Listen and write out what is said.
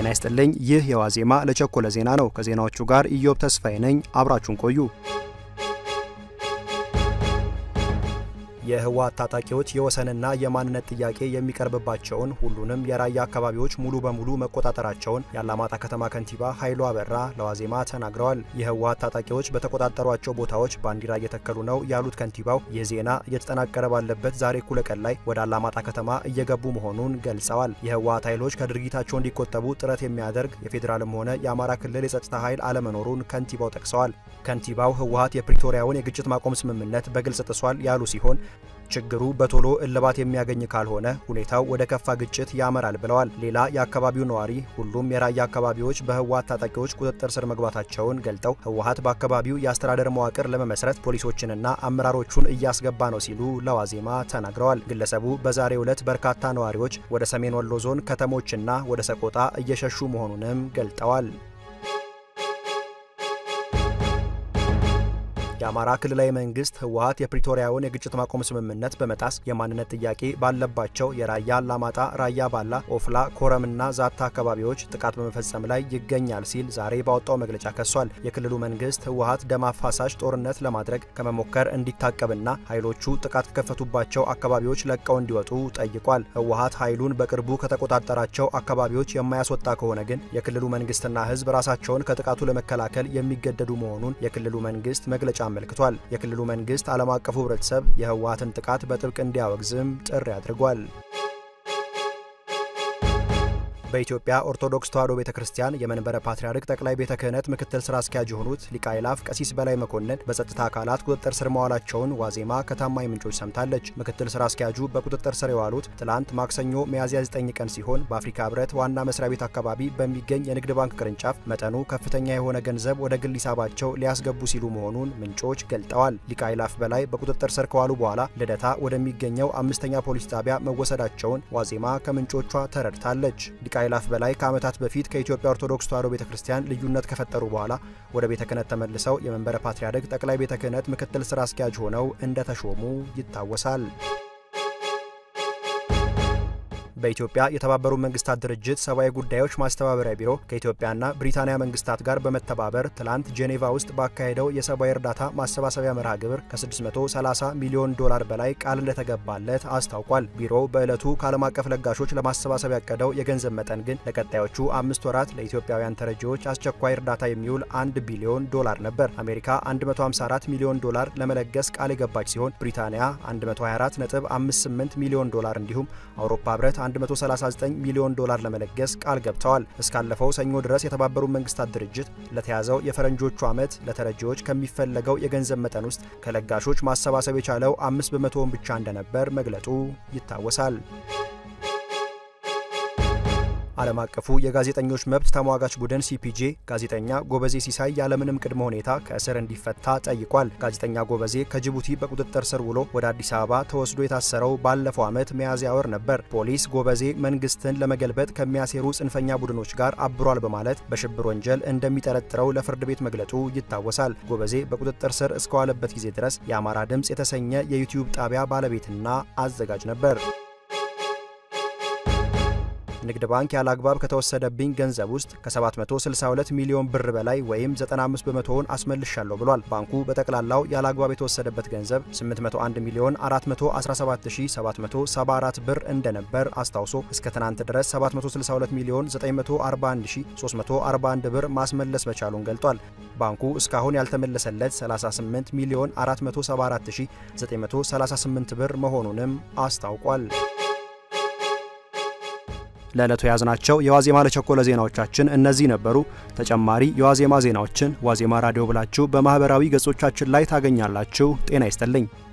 ጤና ይስጥልኝ ይህ የዋዜማ ለቸኮለ ዜና ነው ከዜናዎቹ ጋር ኢዮብ ተስፋዬ ነኝ አብራችሁን ቆዩ የህወሓት ታጣቂዎች የወሰንና የማንነት ጥያቄ የሚቀርብባቸውን ሁሉንም የራያ አካባቢዎች ሙሉ በሙሉ መቆጣጠራቸውን የአላማጣ ከተማ ከንቲባ ኃይሉ አበራ ለዋዜማ ተናግረዋል የህወሓት ታጣቂዎች በተቆጣጠሯቸው ቦታዎች ባንዲራ እየተከሉ ነው ያሉት ከንቲባው የዜና እየተጠናቀረ ባለበት ዛሬ እኩለ ቀን ላይ ወደ አላማጣ ከተማ እየገቡ መሆኑን ገልጸዋል የህወሓት ኃይሎች ከድርጊታቸው እንዲቆጠቡ ጥረት የሚያደርግ የፌዴራልም ሆነ የአማራ ክልል የጸጥታ ኃይል አለመኖሩን ከንቲባው ጠቅሰዋል ከንቲባው ህወሓት የፕሪቶሪያውን የግጭት ማቆም ስምምነት በግልጽ ጥሷል ያሉ ሲሆን ችግሩ በቶሎ እልባት የሚያገኝ ካልሆነ ሁኔታው ወደ ከፋ ግጭት ያመራል ብለዋል ሌላ የአካባቢው ነዋሪ ሁሉም የራያ አካባቢዎች በህወሓት ታጣቂዎች ቁጥጥር ስር መግባታቸውን ገልጠው ህወሓት በአካባቢው የአስተዳደር መዋቅር ለመመስረት ፖሊሶችንና አመራሮቹን እያስገባ ነው ሲሉ ለዋዜማ ተናግረዋል ግለሰቡ በዛሬው ዕለት በርካታ ነዋሪዎች ወደ ሰሜን ወሎ ዞን ከተሞችና ወደ ሰቆጣ እየሸሹ መሆኑንም ገልጠዋል የአማራ ክልላዊ መንግስት ህወሓት የፕሪቶሪያውን የግጭት ማቆም ስምምነት በመጣስ የማንነት ጥያቄ ባለባቸው የራያ አላማጣ ራያ ባላ ኦፍላ ኮረምና ዛታ አካባቢዎች ጥቃት በመፈጸም ላይ ይገኛል ሲል ዛሬ ባወጣው መግለጫ ከሷል የክልሉ መንግስት ህወሓት ደም አፋሳሽ ጦርነት ለማድረግ ከመሞከር እንዲታቀብና ኃይሎቹ ጥቃት ከከፈቱባቸው አካባቢዎች ለቀው እንዲወጡ ጠይቋል ህወሓት ኃይሉን በቅርቡ ከተቆጣጠራቸው አካባቢዎች የማያስወጣ ከሆነ ግን የክልሉ መንግስትና ህዝብ ራሳቸውን ከጥቃቱ ለመከላከል የሚገደዱ መሆኑን የክልሉ መንግስት መግለጫ አመልክቷል የክልሉ መንግስት ዓለም አቀፉ ህብረተሰብ የህወሓትን ጥቃት በጥብቅ እንዲያወግዝም ጥሪ አድርጓል በኢትዮጵያ ኦርቶዶክስ ተዋሕዶ ቤተክርስቲያን የመንበረ ፓትርያርክ ጠቅላይ ቤተ ክህነት ምክትል ስራ አስኪያጅ የሆኑት ሊቀ አእላፍ ቀሲስ በላይ መኮንን በጸጥታ አካላት ቁጥጥር ስር መዋላቸውን ዋዜማ ከታማኝ ምንጮች ሰምታለች ምክትል ስራ አስኪያጁ በቁጥጥር ስር የዋሉት ትላንት ማክሰኞ ሚያዝያ 9 ቀን ሲሆን በአፍሪካ ህብረት ዋና መስሪያ ቤት አካባቢ በሚገኝ የንግድ ባንክ ቅርንጫፍ መጠኑ ከፍተኛ የሆነ ገንዘብ ወደ ግል ሂሳባቸው ሊያስገቡ ሲሉ መሆኑን ምንጮች ገልጠዋል ሊቀ አእላፍ በላይ በቁጥጥር ስር ከዋሉ በኋላ ልደታ ወደሚገኘው 5ኛ ፖሊስ ጣቢያ መወሰዳቸውን ዋዜማ ከምንጮቿ ተረድታለች ኃይላፍ በላይ ከዓመታት በፊት ከኢትዮጵያ ኦርቶዶክስ ተዋሕዶ ቤተክርስቲያን ልዩነት ከፈጠሩ በኋላ ወደ ቤተ ክህነት ተመልሰው የመንበረ ፓትርያርክ ጠቅላይ ቤተ ክህነት ምክትል ስራ አስኪያጅ ሆነው እንደተሾሙ ይታወሳል በኢትዮጵያ የተባበሩት መንግስታት ድርጅት ሰብአዊ ጉዳዮች ማስተባበሪያ ቢሮ ከኢትዮጵያና ብሪታንያ መንግስታት ጋር በመተባበር ትላንት ጄኔቫ ውስጥ ባካሄደው የሰብአዊ እርዳታ ማሰባሰቢያ መርሃ ግብር ከ$630 ሚሊዮን በላይ ቃል እንደተገባለት አስታውቋል ቢሮው በዕለቱ ከዓለም አቀፍ ለጋሾች ለማሰባሰብ ያቀደው የገንዘብ መጠን ግን ለቀጣዮቹ 5 ወራት ለኢትዮጵያውያን ተረጂዎች አስቸኳይ እርዳታ የሚውል $1 ቢሊዮን ነበር አሜሪካ $154 ሚሊዮን ለመለገስ ቃል የገባች ሲሆን ብሪታንያ $124.58 ሚሊዮን እንዲሁም አውሮፓ ህብረት $139 ሚሊዮን ለመለገስ ቃል ገብተዋል እስካለፈው ሰኞ ድረስ የተባበሩት መንግስታት ድርጅት ለተያዘው የፈረንጆቹ ዓመት ለተረጂዎች ከሚፈለገው የገንዘብ መጠን ውስጥ ከለጋሾች ማሰባሰብ የቻለው 5% ብቻ እንደነበር መግለጹ ይታወሳል ዓለም አቀፉ የጋዜጠኞች መብት ተሟጋች ቡድን ሲፒጄ ጋዜጠኛ ጎበዜ ሲሳይ ያለምንም ቅድመ ሁኔታ ከእስር እንዲፈታ ጠይቋል ጋዜጠኛ ጎበዜ ከጅቡቲ በቁጥጥር ስር ውሎ ወደ አዲስ አበባ ተወስዶ የታሰረው ባለፈው ዓመት ሚያዝያ ወር ነበር ፖሊስ ጎበዜ መንግስትን ለመገልበጥ ከሚያሴሩ ጽንፈኛ ቡድኖች ጋር አብሯል በማለት በሽብር ወንጀል እንደሚጠረጥረው ለፍርድ ቤት መግለጹ ይታወሳል ጎበዜ በቁጥጥር ስር እስከዋለበት ጊዜ ድረስ የአማራ ድምጽ የተሰኘ የዩቲዩብ ጣቢያ ባለቤትና አዘጋጅ ነበር ንግድ ባንክ ያላግባብ ከተወሰደብኝ ገንዘብ ውስጥ ከ762 ሚሊዮን ብር በላይ ወይም 95% አስመልሻለሁ ብሏል ባንኩ በጠቅላላው ያላግባብ የተወሰደበት ገንዘብ 801,417,774 ብር እንደነበር አስታውሶ እስከ ትናንት ድረስ 762,941,341 ብር ማስመለስ መቻሉን ገልጧል ባንኩ እስካሁን ያልተመለሰለት 38,474,938 ብር መሆኑንም አስታውቋል ለዕለቱ ያዝናቸው የዋዜማ ለቸኮለ ዜናዎቻችን እነዚህ ነበሩ ተጨማሪ የዋዜማ ዜናዎችን ዋዜማ ራዲዮ ብላችሁ በማህበራዊ ገጾቻችን ላይ ታገኛላችሁ ጤና ይስጥልኝ